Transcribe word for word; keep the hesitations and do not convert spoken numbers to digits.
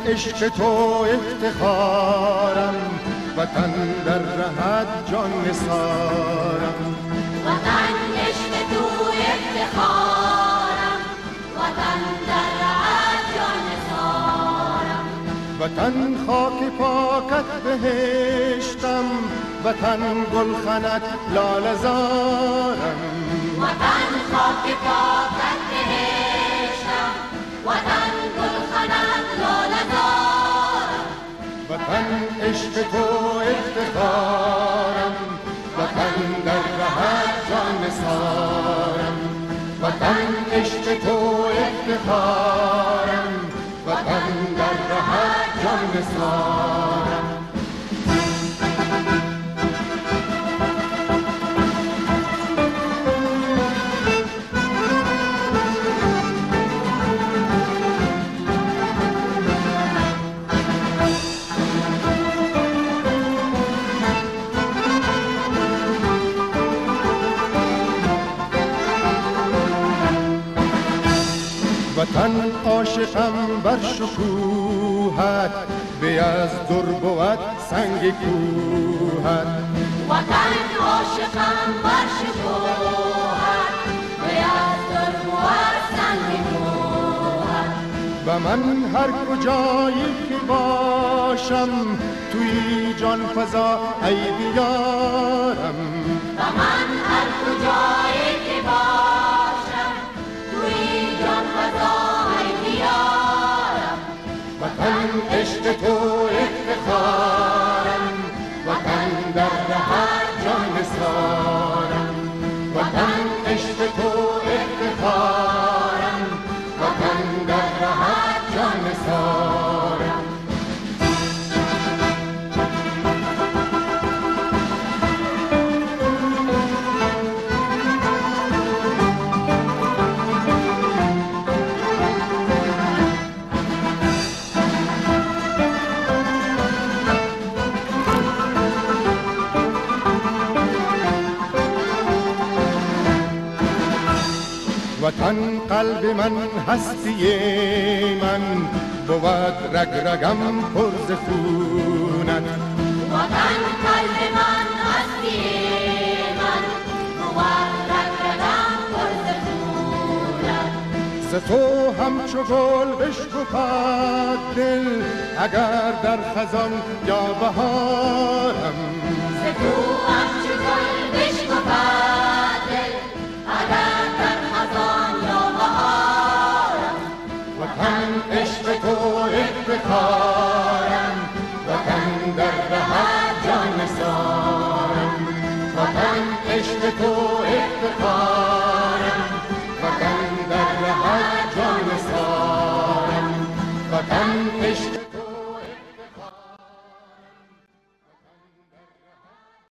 عشق تو افتخارم، وطن در رهت جان نثارم. وطن عشق تو افتخارم، وطن در رهت جان نثارم. وطن خاک پاکت بهشتم، وطن گلخنت لاله زارم. وطن خاک پاکت بهشتم، وطن گلخنت لاله زارم. وطن عشق تو افتخارم، وطن در رهت جان نثارم. وطن عشق تو افتخارم، وطن در رهت جان نثارم. وطن عاشقم بر شکوهت، به از در بود سنگ کوهت. وطن عاشقم بر شکوهت، به از در بود سنگ کوهت. و من هر کجایی که باشم، توی جان فضا ای بیارم. و من هر کجایی که باشم، توی جان فضا ای بیارم. وطن عشق تو افتخارم، وطن در رهت جان نثارم. وطن عشق تو افتخارم، وطن در رهت جان نثارم. وطن قلب من هستی من، بود رگ رگم پر ز خونت. وطن قلب من هستی من، بود رگ رگم پر ز خونت. ز تو همچو گل بشکفد دل، اگر در خزان یا بهارم. ز تو همچو گل بشکفد دل، اگر در خزان یا بهارم. وطن عشق تو افتخارم، وطن در رهت جان نثارم. وطن عشق تو افتخارم، وطن در رهت جان نثارم. وطن عشق